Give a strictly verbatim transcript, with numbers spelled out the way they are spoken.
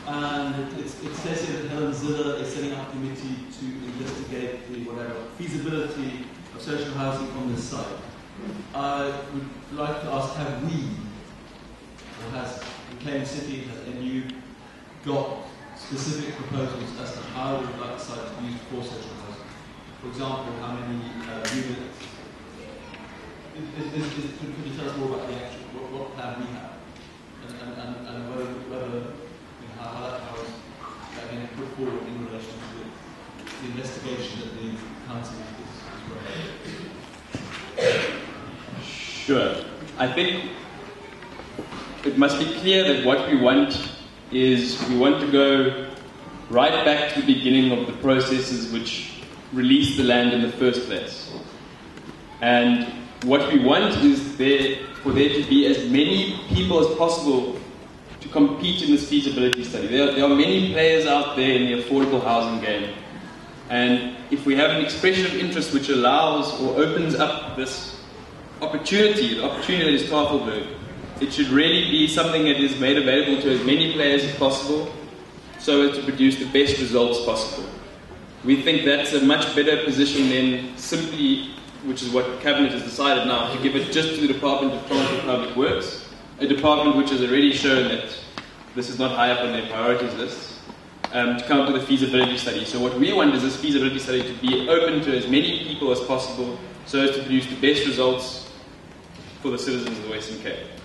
and it, it's, it says here that Helen Ziller is setting up a committee to investigate the whatever feasibility of social housing on this site. I would like to ask, have we, or has McLean City, has N U got specific proposals as to how we would like the site to be used for social housing? For example, how many uh, units? Is, is, is, is, could you tell us more about the actual, what, what plan we have? And, and, and, and whether, whether you know, how, how that how is that being put forward in relation to the, the investigation that the council is, is running? Sure. I think it must be clear that what we want is we want to go right back to the beginning of the processes which released the land in the first place. And what we want is there, for there to be as many people as possible to compete in this feasibility study. There are, there are many players out there in the affordable housing game. And if we have an expression of interest which allows or opens up this opportunity, the opportunity that is Tafelberg, it should really be something that is made available to as many players as possible so as to produce the best results possible. We think that's a much better position than simply, which is what Cabinet has decided now, to give it just to the Department of Transport and Public Works, a department which has already shown that this is not high up on their priorities list, um, to come up with a feasibility study. So what we want is this feasibility study to be open to as many people as possible so as to produce the best results for the citizens of the Western Cape.